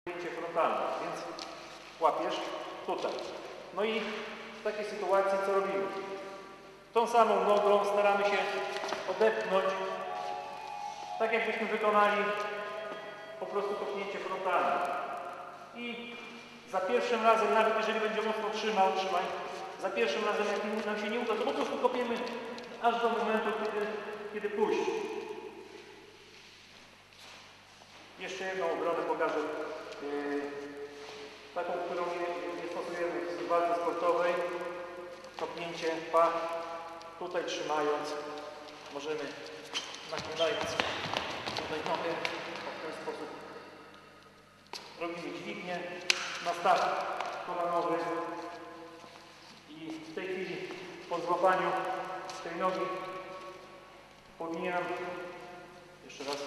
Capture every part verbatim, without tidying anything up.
Kopnięcie frontalne, więc łapiesz tutaj. No i w takiej sytuacji co robimy? Tą samą nogą staramy się odepchnąć, tak jakbyśmy wykonali po prostu kopnięcie frontalne. I za pierwszym razem, nawet jeżeli będzie mocno trzymał, trzymaj, za pierwszym razem jak nam się nie uda, to po prostu kopiemy aż do momentu, kiedy, kiedy puści. Jeszcze jedną obronę pokażę, yy, taką, którą nie, nie stosujemy w walce sportowej. Kopnięcie pach, tutaj trzymając, możemy nakładając tutaj nogę, w ten sposób robimy dźwignię na start kolanowy i w tej chwili po złapaniu tej nogi powinienem jeszcze raz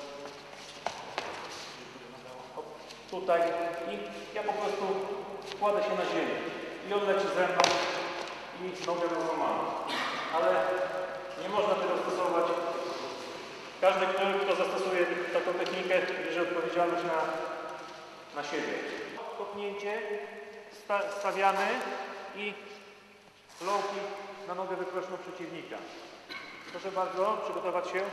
tutaj i ja po prostu kładę się na ziemię i on leci ze mną i nogę rozłamamy. Ale nie można tego stosować. Każdy, kto, kto zastosuje taką technikę, bierze odpowiedzialność na, na siebie. Kopnięcie sta, stawiamy i low kick na nogę wykroczną przeciwnika. Proszę bardzo, przygotować się.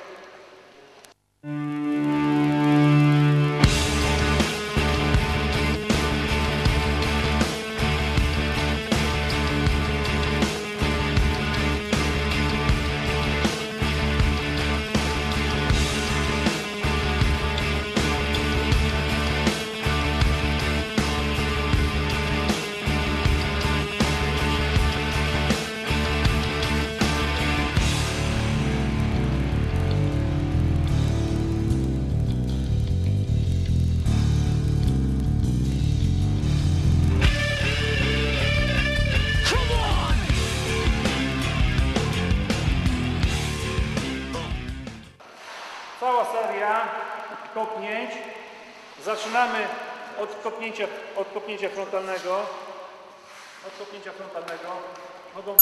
Cała seria kopnięć. Zaczynamy od kopnięcia, od kopnięcia frontalnego. Od kopnięcia frontalnego. Nogą